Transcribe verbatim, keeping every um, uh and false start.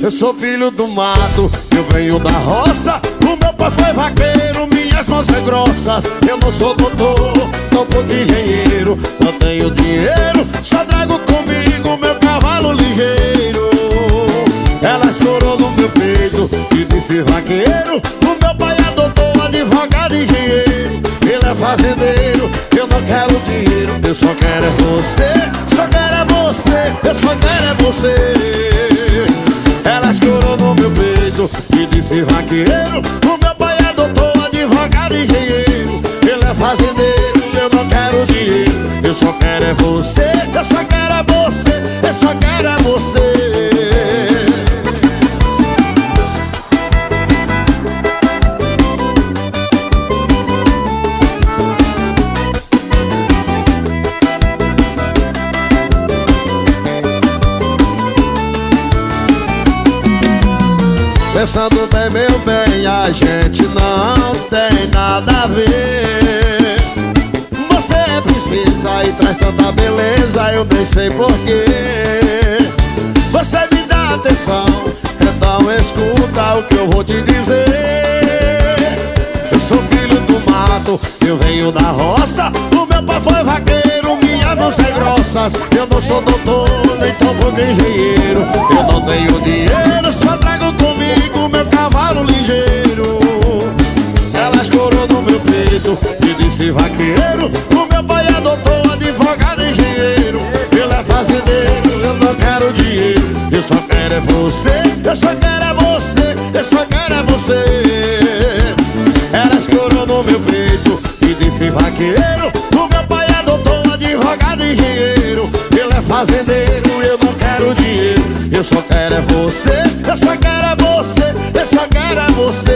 Eu sou filho do mato, eu venho da roça. O meu pai foi vaqueiro, minhas mãos são grossas. Eu não sou doutor, topo de engenheiro. Não tenho dinheiro, só trago comigo meu cavalo ligeiro. Ela escorou no meu peito e disse vaqueiro. O meu pai é doutor, advogado e engenheiro. Ele é fazendeiro, eu não quero dinheiro. Eu só quero é você, só quero é você. Eu só quero é você. Ela escorou no meu peito e disse vaqueiro. O meu pai é doutor, advogado e engenheiro. Ele é fazendeiro, eu não quero dinheiro. Eu só quero é você, eu só quero é você. Eu só quero é você. Pensando bem, meu bem, a gente não tem nada a ver. Você é princesa e traz tanta beleza, eu nem sei porquê. Você me dá atenção, então escuta o que eu vou te dizer. Eu sou filho do mato, eu venho da roça. O meu pai foi vaqueiro, minhas mãos são grossas. Eu não sou doutor, nem topo de engenheiro. Eu não tenho dinheiro, só trago comigo meu cavalo ligeiro. Ela escorou no meu peito e disse vaqueiro. O meu pai é doutor, advogado e engenheiro. Ele é fazendeiro, eu não quero dinheiro. Eu só quero é você, eu só quero é você. Eu só quero é você. Ela escorou no meu peito e disse vaqueiro. O meu pai é doutor, advogado e engenheiro. Ele é fazendeiro, eu não quero dinheiro. Eu só quero é você, eu só quero é você. Eu só quero é você.